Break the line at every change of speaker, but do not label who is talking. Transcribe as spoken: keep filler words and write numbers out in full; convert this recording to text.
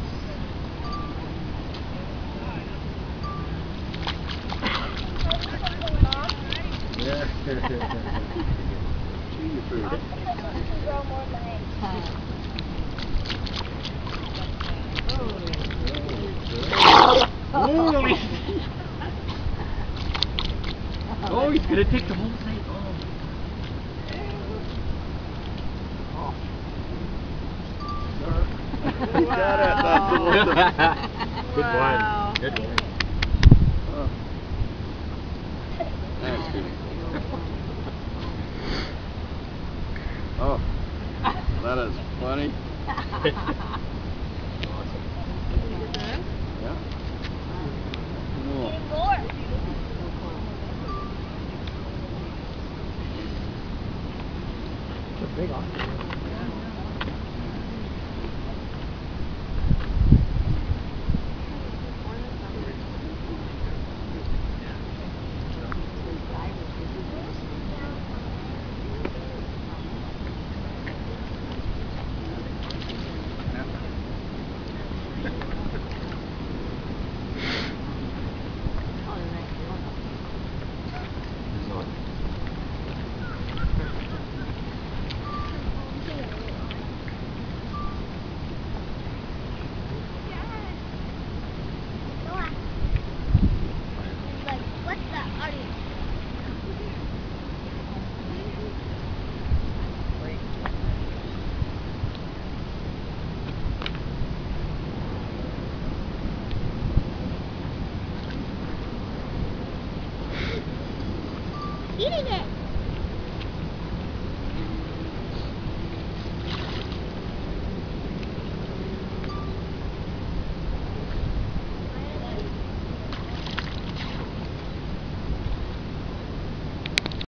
Yeah. Chew your food. Oh, oh, he's gonna take the whole thing. Oh. Oh. He got it. That's awesome. Good
Wow.
one. Good one. Oh. That's good. Oh, that is funny. Awesome. Yeah. Cool.
It's a big octopus.
Eating it.